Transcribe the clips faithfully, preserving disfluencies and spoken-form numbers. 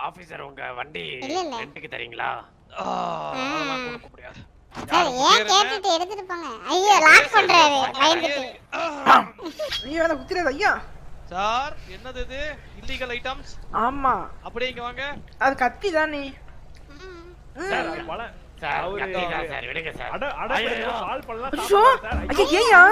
Officer உங்க வண்டி ரெண்டுக்கு தரீங்களா? அதெல்லாம் கொடுக்க முடியாது. சார் ஏன் கேட்டிட்டு எடுத்துட்டு போங்க. ஐயோ லாக் பண்றாரு பயந்துட்டு. ஐயோ அத குத்திராத ஐயா. சார் என்னது இது? Illegal items? ஆமா. அப்படியே இங்க வாங்க. அது கத்தி தானே. சார் பல சார் கத்தி தான் சார் விடுங்க சார். அட அட கால் பண்ணலாம் சார். ஐயா ஏயா?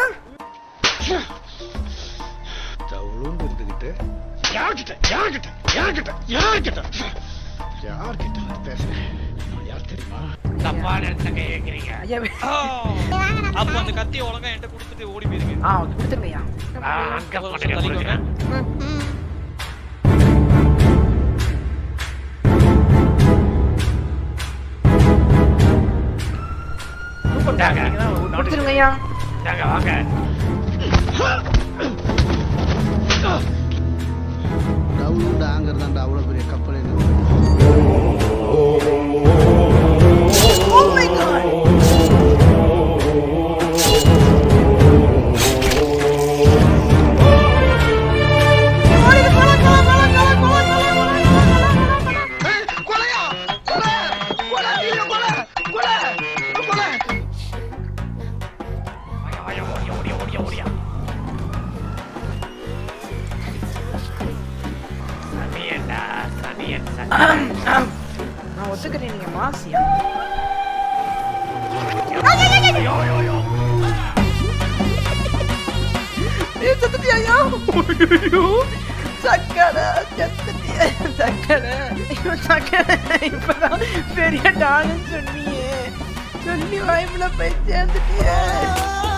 தவுளும் இருந்துகிட்டு யார்கிட்ட யார்கிட்ட யார்கிட்ட யார்கிட்ட யார்கிட்ட பேசுறேன்? யார் தெரியுமா? தப்பான இடத்துல கை வைக்கிறீங்க. ஐயா அப்ப அந்த கத்தியை ஒழுங்கா என்கிட்ட கொடுத்துட்டு ஓடி போயிருங்க. ஆ கொடுத்துருங்கய்யா. அங்க பண்ணுங்க. கொடுத்துருங்கய்யா. நாங்க வாங்க. டவுலுண்டு ஆங்கறதாண்டா அவ்வளவு பெரிய கப்பல் என்ன? Oh my god. நான் ஒத்துக்கிறேன் நீங்க மாசியா. ஏ சத்தியா ஐயா. ஐயோ சக்கரை சத்தியா சக்கரை. ஐயோ சக்கரை இப்பதான் பெரிய டான்னு சொன்னியே. சொல்லி வாய்ப்புல போய் சேர்ந்துட்டியே.